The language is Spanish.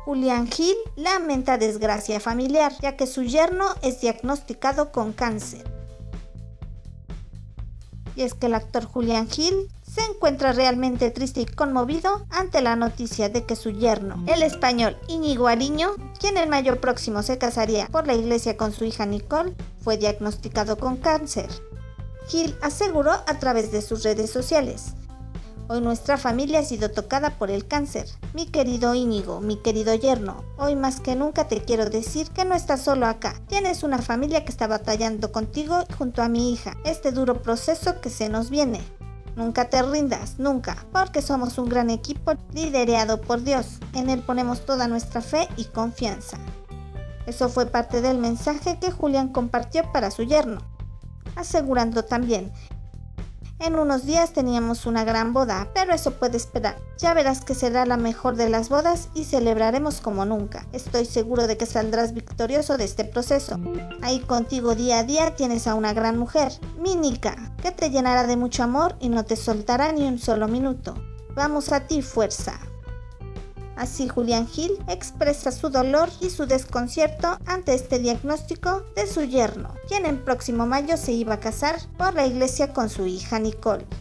Julián Gil lamenta desgracia familiar, ya que su yerno es diagnosticado con cáncer. Y es que el actor Julián Gil se encuentra realmente triste y conmovido ante la noticia de que su yerno, el español Íñigo Ariño, quien en mayo próximo se casaría por la iglesia con su hija Nicole, fue diagnosticado con cáncer. Gil aseguró a través de sus redes sociales: hoy nuestra familia ha sido tocada por el cáncer. Mi querido Íñigo, mi querido yerno, hoy más que nunca te quiero decir que no estás solo acá. Tienes una familia que está batallando contigo junto a mi hija este duro proceso que se nos viene. Nunca te rindas, nunca, porque somos un gran equipo liderado por Dios. En Él ponemos toda nuestra fe y confianza. Eso fue parte del mensaje que Julián compartió para su yerno, asegurando también: en unos días teníamos una gran boda, pero eso puede esperar. Ya verás que será la mejor de las bodas y celebraremos como nunca. Estoy seguro de que saldrás victorioso de este proceso. Ahí contigo día a día tienes a una gran mujer, mi Nica, que te llenará de mucho amor y no te soltará ni un solo minuto. Vamos a ti, fuerza. Así Julián Gil expresa su dolor y su desconcierto ante este diagnóstico de su yerno, quien en próximo mayo se iba a casar por la iglesia con su hija Nicole.